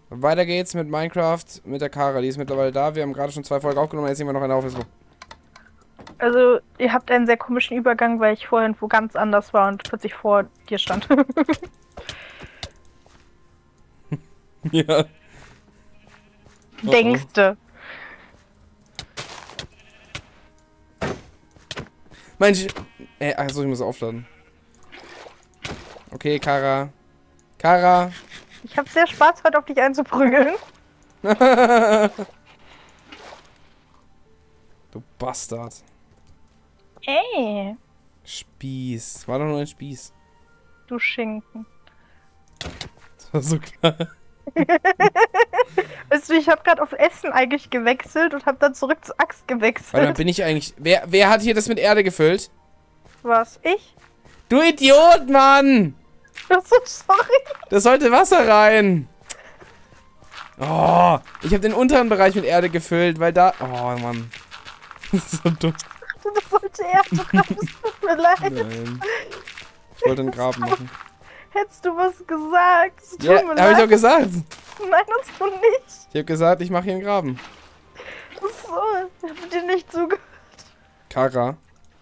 Weiter geht's mit Minecraft, mit der Kara. Die ist mittlerweile da. Wir haben gerade schon 2 Folgen aufgenommen, jetzt nehmen wir noch eine auf. Also, ihr habt einen sehr komischen Übergang, weil ich vorhin wo ganz anders war und plötzlich vor dir stand. Ja. Denkste. Mensch. Achso, ich muss aufladen. Okay, Kara. Kara. Ich habe sehr Spaß, heute auf dich einzuprügeln. Du Bastard. Ey, Spieß. War doch nur ein Spieß. du Schinken. Das war so klar. Weißt du, ich habe gerade auf Essen eigentlich gewechselt und habe dann zurück zur Axt gewechselt. Warte mal, bin ich eigentlich... Wer hat hier das mit Erde gefüllt? Was? Ich? Du Idiot, Mann! So, sorry. Da sollte Wasser rein. Oh, ich habe den unteren Bereich mit Erde gefüllt, weil da... Oh, Mann. Das ist so dumm. Das sollte Erde rein, es tut mir leid. Nein. Ich wollte einen Graben machen. Hättest du was gesagt? Es tut Ja, mir hab leid. ich doch gesagt. Nein, hast du nicht. Ich habe gesagt, ich mache hier einen Graben. So, ich hab dir nicht zugehört. Kara.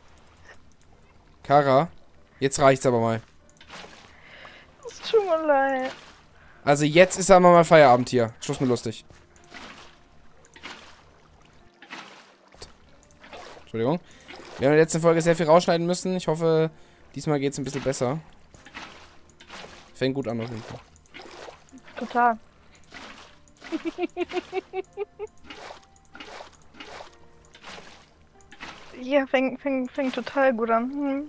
Kara. Jetzt reicht's aber mal. Es tut mir leid. Also jetzt ist aber mal Feierabend hier. Schluss mit lustig. Entschuldigung. Wir haben in der letzten Folge sehr viel rausschneiden müssen. Ich hoffe, diesmal geht's ein bisschen besser. Fängt gut an auf jeden Fall. Total. Ja, fängt total gut an.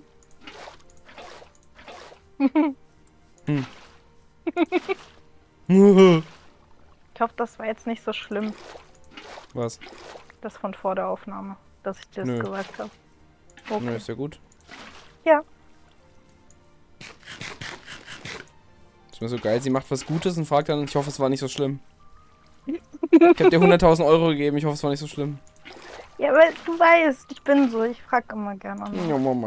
Ich hoffe, das war jetzt nicht so schlimm, Was? das von vor der Aufnahme, dass ich dir das Nö. gesagt habe. Nö, Okay. ist ja gut. Ja. Ist mir so geil. Sie macht was Gutes und fragt dann, ich hoffe, es war nicht so schlimm. Ich hab dir 100.000 Euro gegeben, ich hoffe, es war nicht so schlimm. Ja, weil du weißt, ich bin so, ich frag immer gerne an.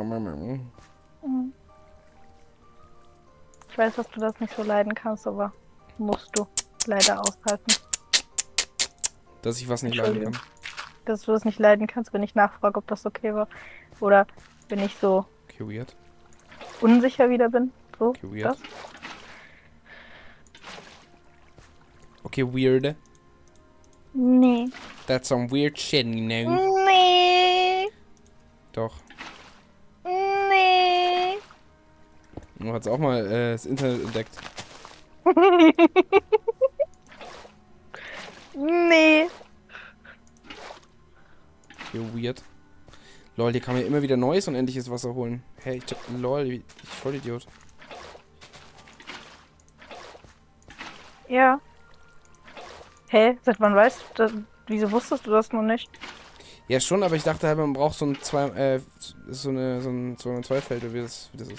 Ich weiß, dass du das nicht so leiden kannst, aber musst du leider aushalten. Dass ich was nicht leiden kann. Entschuldigung. Dass du das nicht leiden kannst, wenn ich nachfrage, ob das okay war. Oder wenn ich so Okay, weird. unsicher wieder bin. So, Okay, weird. das. Okay, weird. Nee. That's some weird shit, you know. Nee. Doch. Nee. Du hast auch mal das Internet entdeckt. Nee. Okay, weird. Lol, hier kann man ja immer wieder neues unendliches Wasser holen. Hey, lol, ich Vollidiot. Ja. Hä? Seit wann weißt du das? Wieso wusstest du das noch nicht? Ja, schon, aber ich dachte halt, man braucht so ein so ein Zweifelder, wie das ist.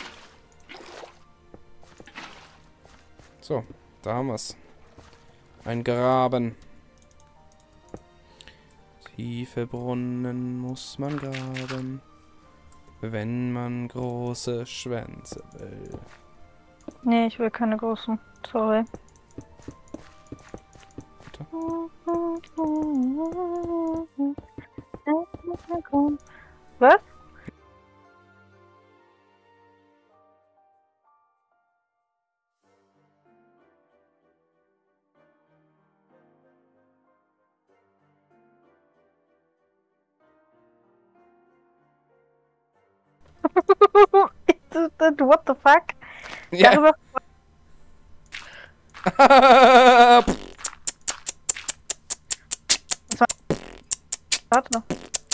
So, da haben wir's. Ein Graben. Tiefe Brunnen muss man graben, wenn man große Schwänze will. Nee, ich will keine großen. Sorry. Bitte? Was? What the fuck? Ja. Darüber. Warte noch.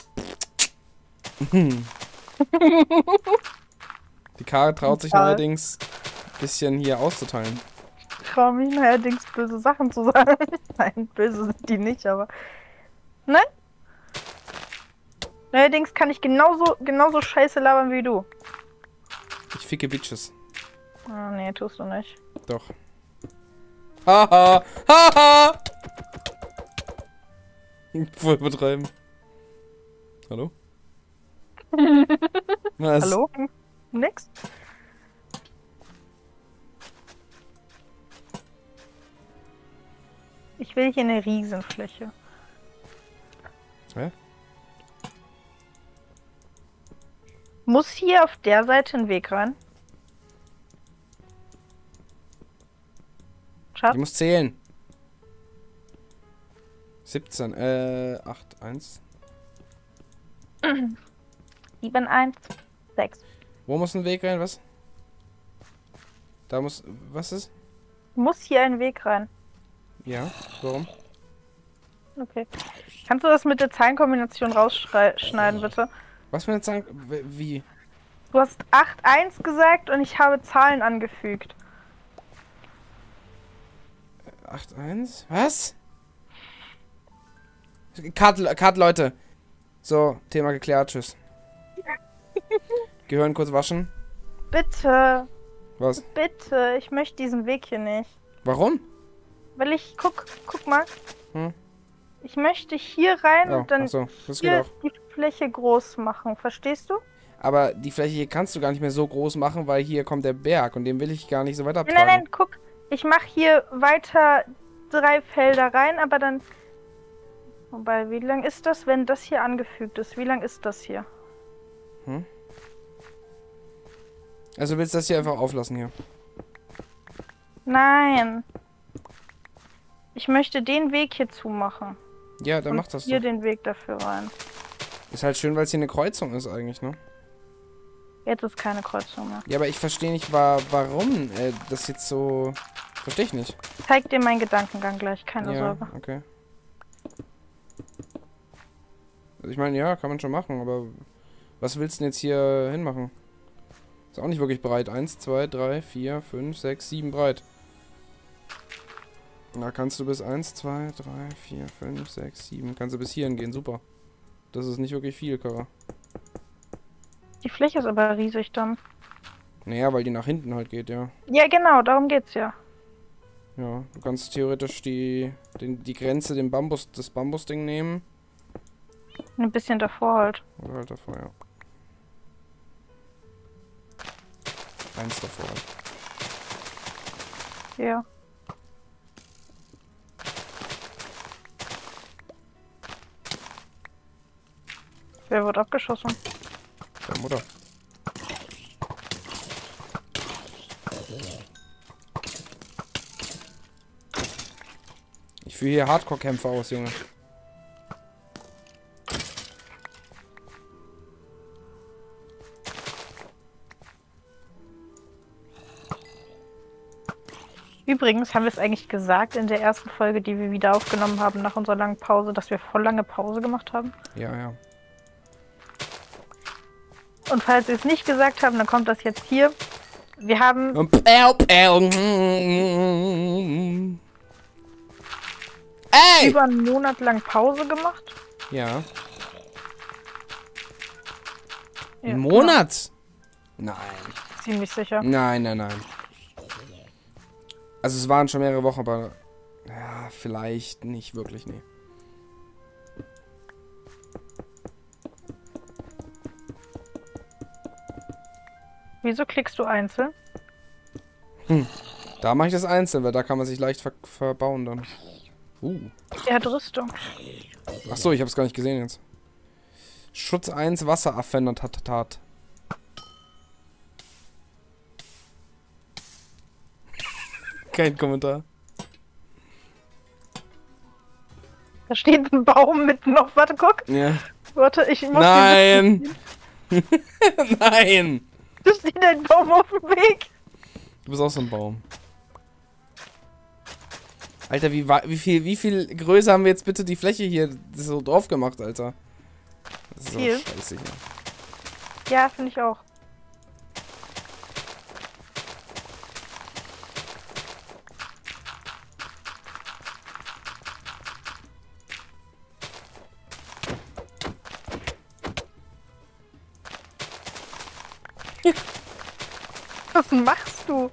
Die Kara traut sich Total. neuerdings ein bisschen hier auszuteilen. Ich traue mich neuerdings böse Sachen zu sagen. Nein, böse sind die nicht, aber. Nein? Neuerdings kann ich genauso scheiße labern wie du. Ich ficke Bitches. Oh, nee, tust du nicht. Doch. Haha! Haha! Voll übertreiben. Hallo? Was? Hallo? Nix? Ich will hier eine Riesenfläche. Hä? Muss hier auf der Seite ein Weg rein? Schatz? Ich muss zählen. 17, 8, 1. 7, 1, 6. Wo muss ein Weg rein? Was? Da muss. Was ist? Muss hier ein Weg rein. Ja, warum? Okay. Kannst du das mit der Zahlenkombination rausschneiden, bitte? Was für eine Zahl? Wie? Du hast 8, 1 gesagt und ich habe Zahlen angefügt. 8, 1? Was? Cut, Leute. So, Thema geklärt. Tschüss. Gehirn kurz waschen. Bitte. Was? Bitte. Ich möchte diesen Weg hier nicht. Warum? Weil ich, guck mal. Hm? Ich möchte hier rein Oh, und dann achso, das geht hier auch. die Fläche groß machen. Verstehst du? Aber die Fläche hier kannst du gar nicht mehr so groß machen, weil hier kommt der Berg und den will ich gar nicht so weit abtragen. Nein, nein, guck. Ich mache hier weiter 3 Felder rein, aber dann... Wobei, wie lang ist das, wenn das hier angefügt ist? Wie lang ist das hier? Also willst du das hier einfach auflassen hier? Nein. Ich möchte den Weg hier zumachen. Ja, dann Und mach das hier doch. den Weg dafür rein. Ist halt schön, weil es hier eine Kreuzung ist eigentlich, ne? Jetzt ist keine Kreuzung mehr. Ja, aber ich verstehe nicht, warum das jetzt so... Verstehe ich nicht. Ich zeig dir meinen Gedankengang gleich, keine Ja, Sorge. okay. Also ich meine, ja, kann man schon machen, aber was willst du denn jetzt hier hinmachen? Ist auch nicht wirklich breit. 1, 2, 3, 4, 5, 6, 7 breit. Da kannst du bis 1, 2, 3, 4, 5, 6, 7. Kannst du bis hierhin gehen, super. Das ist nicht wirklich viel, Kara. Die Fläche ist aber riesig dann. Naja, weil die nach hinten halt geht, ja. Ja, genau, darum geht's ja. Ja, du kannst theoretisch die Grenze, das Bambusding nehmen. Ein bisschen davor halt. Oder halt davor, ja. Eins davor halt. Ja. Wer wird abgeschossen? Der Mutter. Ich führe hier Hardcore-Kämpfer aus, Junge. Übrigens haben wir es eigentlich gesagt in der ersten Folge, die wir wieder aufgenommen haben nach unserer langen Pause, dass wir voll lange Pause gemacht haben. Ja, ja. Und falls wir es nicht gesagt haben, dann kommt das jetzt hier. Wir haben Ey! über einen Monat lang Pause gemacht. Ja. Ja, Ein Monat? Nein. genau, ziemlich sicher. Nein, nein, nein. Also es waren schon mehrere Wochen, aber... Ja, vielleicht nicht wirklich, nee. Wieso klickst du einzeln? Da mache ich das einzeln, weil da kann man sich leicht verbauen dann. Der hat Rüstung. Achso, ich habe es gar nicht gesehen jetzt. Schutz 1, Wasseraffen und Tat. Kein Kommentar. Da steht ein Baum mitten auf. Warte, guck. Ja. Warte, ich muss. Nein! Nein! Da steht ein Baum auf dem Weg. Du bist auch so ein Baum. Alter, wie viel größer haben wir jetzt bitte die Fläche hier so drauf gemacht, Alter? Das ist doch Viel. scheiße hier. Ja, finde ich auch. Was machst du?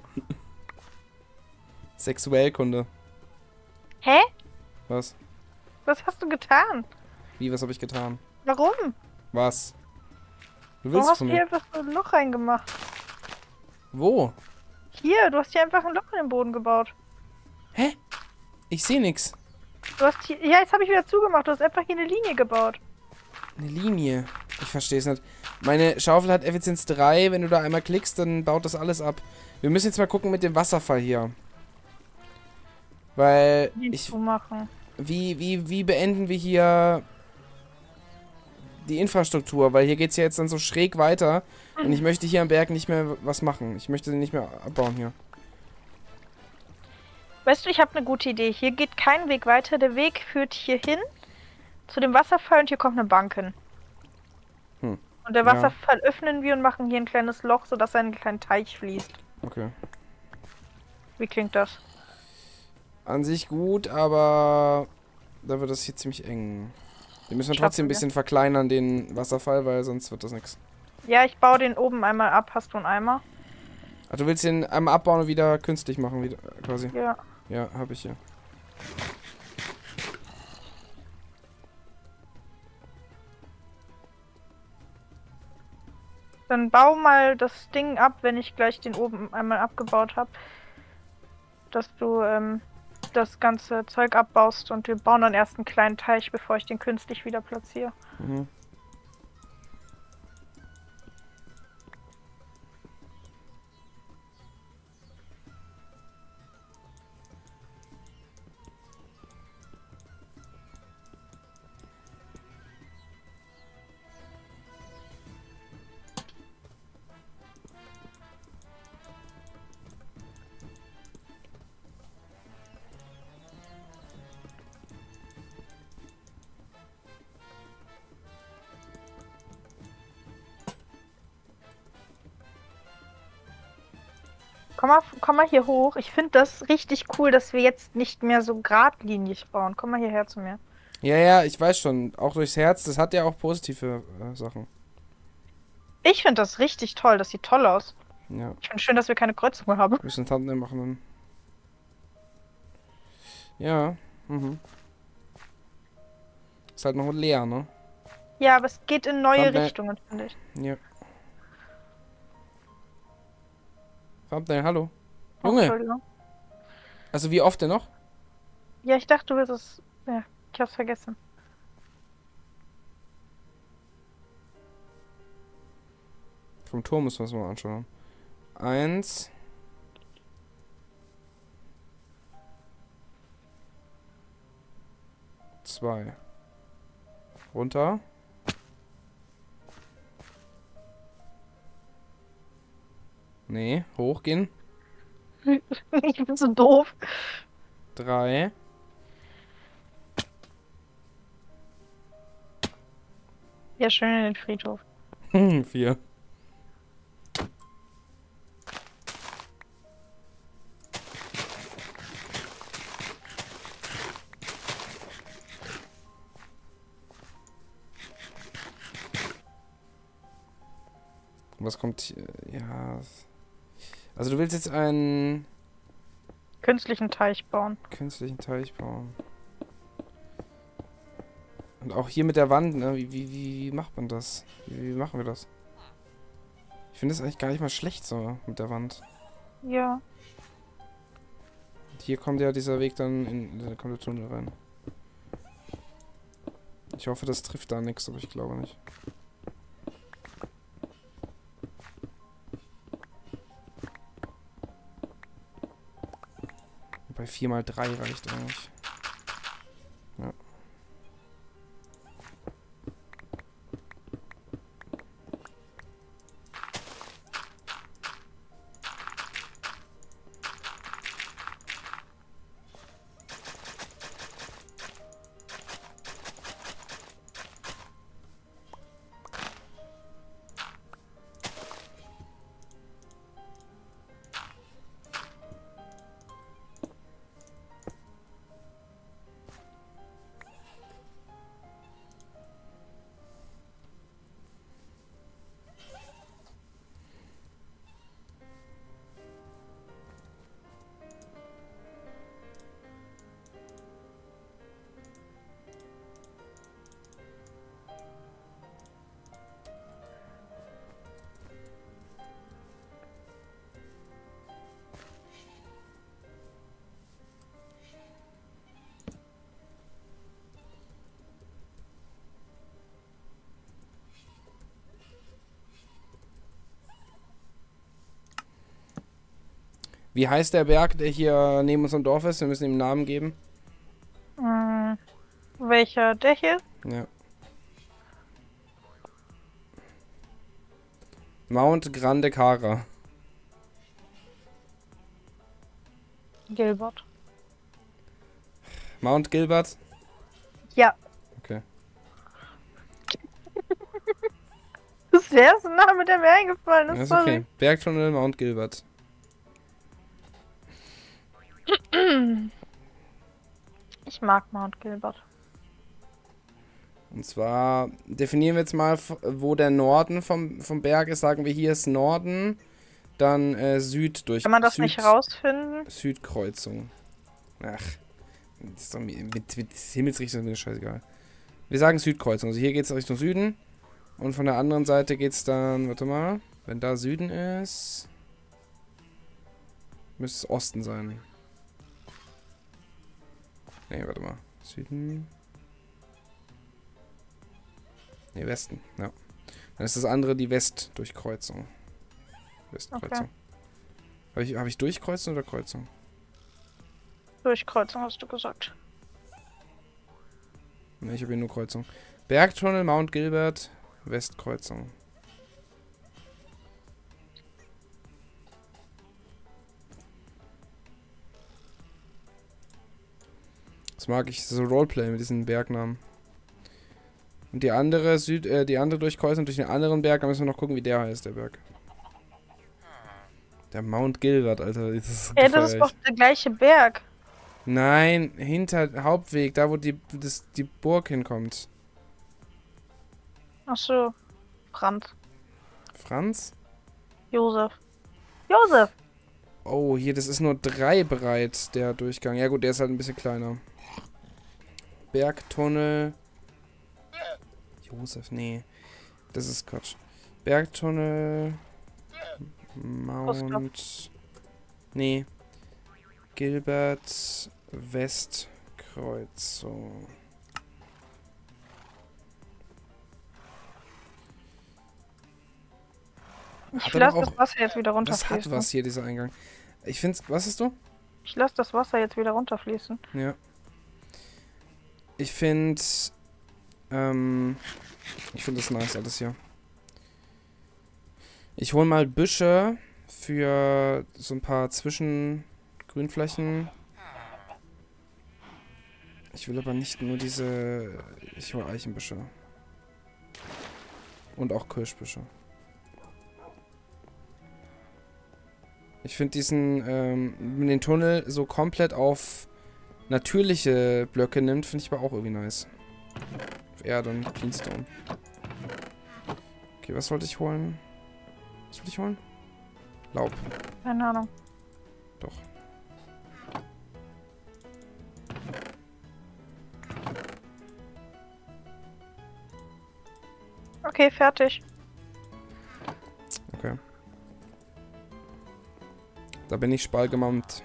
Sexuellkunde. Hä? Was? Was hast du getan? Wie, was habe ich getan? Warum? Was? Du Warum willst hast von du hier mir? einfach so ein Loch reingemacht? Wo? Hier, du hast hier einfach ein Loch in den Boden gebaut. Hä? Ich sehe nix. Du hast hier. Ja, jetzt habe ich wieder zugemacht. Du hast einfach hier eine Linie gebaut. Eine Linie. Ich verstehe es nicht. Meine Schaufel hat Effizienz 3. Wenn du da einmal klickst, dann baut das alles ab. Wir müssen jetzt mal gucken mit dem Wasserfall hier. Weil Nicht zu machen. Wie beenden wir hier die Infrastruktur? Weil hier geht es ja jetzt dann so schräg weiter. Und ich möchte hier am Berg nicht mehr was machen. Ich möchte den nicht mehr abbauen hier. Weißt du, ich habe eine gute Idee. Hier geht kein Weg weiter. Der Weg führt hier hin zu dem Wasserfall und hier kommt eine Bank hin. Hm. Und der Ja. Wasserfall öffnen wir und machen hier ein kleines Loch, sodass ein kleiner Teich fließt. Okay. Wie klingt das? An sich gut, aber da wird das hier ziemlich eng. Wir müssen trotzdem ein bisschen verkleinern, den Wasserfall, weil sonst wird das nichts. Ja, ich baue den oben einmal ab. Hast du einen Eimer? Ach, du willst den einmal abbauen und wieder künstlich machen, wieder, quasi. Ja. Ja, habe ich hier. Dann bau mal das Ding ab, wenn ich gleich den oben einmal abgebaut habe. Dass du das ganze Zeug abbaust und wir bauen dann erst einen kleinen Teich, bevor ich den künstlich wieder platziere. Mhm. Komm mal hier hoch. Ich finde das richtig cool, dass wir jetzt nicht mehr so geradlinig bauen. Komm mal hierher zu mir. Ja, ja, ich weiß schon. Auch durchs Herz, das hat ja auch positive Sachen. Ich finde das richtig toll. Das sieht toll aus. Ja. Ich finde schön, dass wir keine Kreuzung mehr haben. Wir müssen Thumbnail machen dann. Ja. Mhm. Ist halt noch leer, ne? Ja, aber es geht in neue Thumbnail. Richtungen, finde ich. Ja. Thumbnail, hallo. Oh, Junge! Entschuldigung. Also wie oft denn noch? Ja, ich dachte, du willst es. Ja, ich hab's vergessen. Vom Turm müssen wir uns mal anschauen. 1. Zwei. Runter. Nee, hochgehen. Ich bin so doof. 3. Ja, schön in den Friedhof. 4. Was kommt hier? Ja. Also du willst jetzt einen Künstlichen Teich bauen. künstlichen Teich bauen. Und auch hier mit der Wand, ne? Wie macht man das? Wie machen wir das? Ich finde das eigentlich gar nicht mal schlecht so mit der Wand. Ja. Und hier kommt ja dieser Weg dann da kommt der Tunnel rein. Ich hoffe, das trifft da nichts, aber ich glaube nicht. Bei 4x3 reicht eigentlich. Ja. Wie heißt der Berg, der hier neben unserem Dorf ist? Wir müssen ihm einen Namen geben. Welcher? Der hier? Ja. Mount Grande Cara. Gilbert. Mount Gilbert? Ja. Okay. Das ist der erste Name, der mir eingefallen ist. Das ist Sorry. okay. Bergtunnel Mount Gilbert. Ich mag Mount Gilbert. Und zwar definieren wir jetzt mal, wo der Norden vom Berg ist. Sagen wir, hier ist Norden, dann Süd durch. Kann man das nicht rausfinden? Südkreuzung. Ach, das ist doch mit Himmelsrichtung ist mir scheißegal. Wir sagen Südkreuzung. Also hier geht es Richtung Süden. Und von der anderen Seite geht es dann, warte mal, wenn da Süden ist, müsste es Osten sein. Ne, warte mal. Süden. Ne, Westen, ja. Dann ist das andere die Westdurchkreuzung. Westkreuzung. Okay. Hab ich Durchkreuzung oder Kreuzung? Durchkreuzung hast du gesagt. Ne, ich habe hier nur Kreuzung. Bergtunnel, Mount Gilbert, Westkreuzung. Das mag ich, so Roleplay mit diesen Bergnamen. Und die andere die andere Durchkreuzung durch den anderen Berg, da müssen wir noch gucken, wie der heißt, der Berg. Der Mount Gilbert, Alter. Das ist das ist doch der gleiche Berg. Nein, hinter Hauptweg, da wo die Burg hinkommt. Ach so. Franz. Franz? Josef. Josef! Oh, hier, das ist nur 3 breit, der Durchgang. Ja gut, der ist halt ein bisschen kleiner. Bergtunnel. Josef, nee. Das ist Quatsch. Bergtunnel. Mount. Nee. Gilbert. Westkreuzung. Ich lasse das Wasser jetzt wieder Das runterfließen. hat was hier, dieser Eingang. Ich find's. Was hast du? Ich lasse das Wasser jetzt wieder runterfließen. Ja. Ich finde. Ich finde das nice, alles hier. Ich hole mal Büsche für so ein paar Zwischengrünflächen. Ich will aber nicht nur diese. Ich hole Eichenbüsche. Und auch Kirschbüsche. Ich finde diesen, den Tunnel so komplett auf natürliche Blöcke nimmt, finde ich aber auch irgendwie nice. Auf Erde und Cleanstone. Okay, was wollte ich holen? Was wollte ich holen? Laub. Keine Ahnung. Doch. Okay, fertig. Okay. Da bin ich spalgemammt.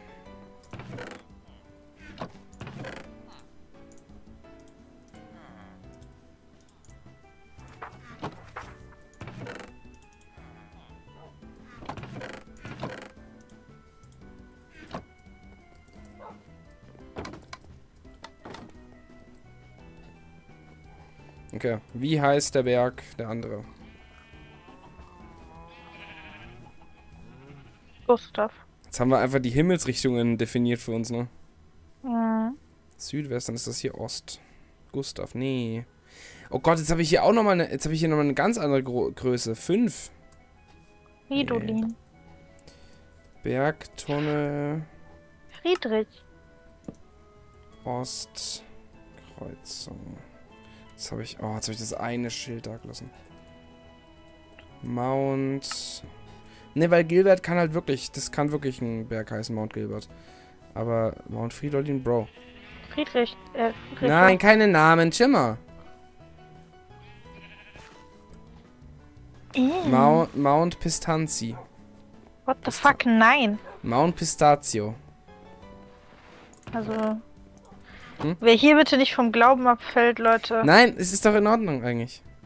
Okay, wie heißt der Berg, der andere? Gustav. Jetzt haben wir einfach die Himmelsrichtungen definiert für uns, ne? Mhm. Südwest, dann ist das hier Ost. Gustav, nee. Oh Gott, jetzt habe ich hier auch nochmal eine, eine ganz andere Größe. 5. Fridolin. Bergtunnel, Friedrich. Ostkreuzung. Jetzt habe ich, oh, jetzt habe ich das eine Schild da gelassen. Mount. Ne, weil Gilbert kann halt wirklich, das kann wirklich ein Berg heißen, Mount Gilbert. Aber Mount Fridolin, Bro. Friedrich. Nein, keine Namen, Schimmer. Mount Pistanzi. What the fuck, nein. Mount Pistazio. Also, wer hier bitte nicht vom Glauben abfällt, Leute. Nein, es ist doch in Ordnung eigentlich.